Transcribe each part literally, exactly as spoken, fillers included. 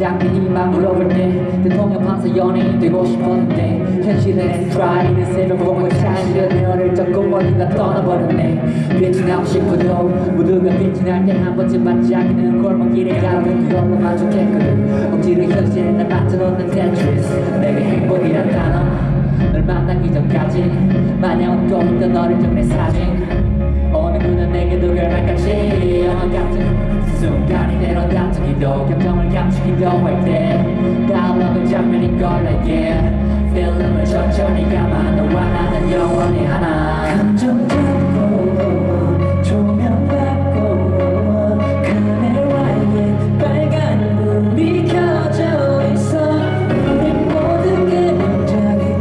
장면 이만 물어볼 때 대통령 판사 연예인 되고 싶었는데 현실은 트라이는 새벽보고 차이를 너를 적고 어딘가 떠나버렸네. 빛이 나고 싶어도 모두가 빛이 날 때 한 번쯤 반짝이는 골목길에 가는 그걸로 만족했거든. 억지로 현실에 날 맞춰놓는 테트리스. 내가 행복이란 단어 널 만나기 전까지 마냥 웃고 있던 너를 좀 내 사진. 어느 누나 내게도 결말까지 영화 같은 순간이 때론 다투기도 감정을 감추기도 할때 다가오는 장면인 걸 내게 필름을 천천히 감아 너와 나는 영원히 하나. 감정 잡고 조명 받고 그네와의 빨간 불이 켜져 있어. 우리 모든 게 명작이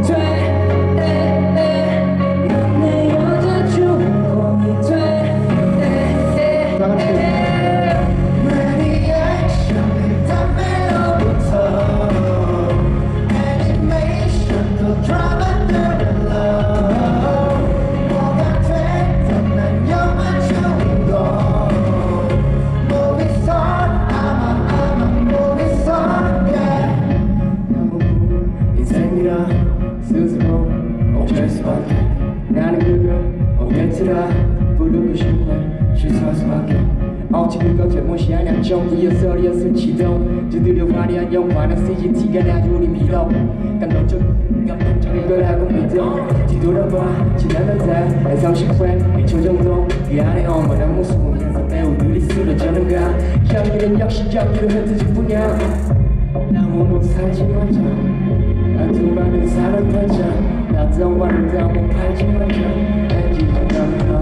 돼. 넌 내 여자 주인공이 돼. 리액션 담배로부터 애니메이션도 드라마들은 뭐가 됐든 난 영화 주인공. Movie star I'm a I'm a movie star yeah. 인생이라 스스로 어쩔 수밖에. 나는 그거 오겠지라 부르고 싶네. 실수할 수밖에. 어찌 그거 잘못이 아냐. 정기였어리였을지도 두드려 화려한 영화는 씨지티가 나주 우리 믿어. 감동적 감동적인 거라고 믿어. 뒤돌아봐 지나면 다 한 삼십 회 일 초 정도 그 안에 어머나 무서우면서 배우들이 쓰러져는가. 향기는 역시 향기로 흩어질 뿐이야. 나무 못 살지 마자. 나도 많은 사람 타자. 나도 와는 다못 팔지 마자. 애기 나는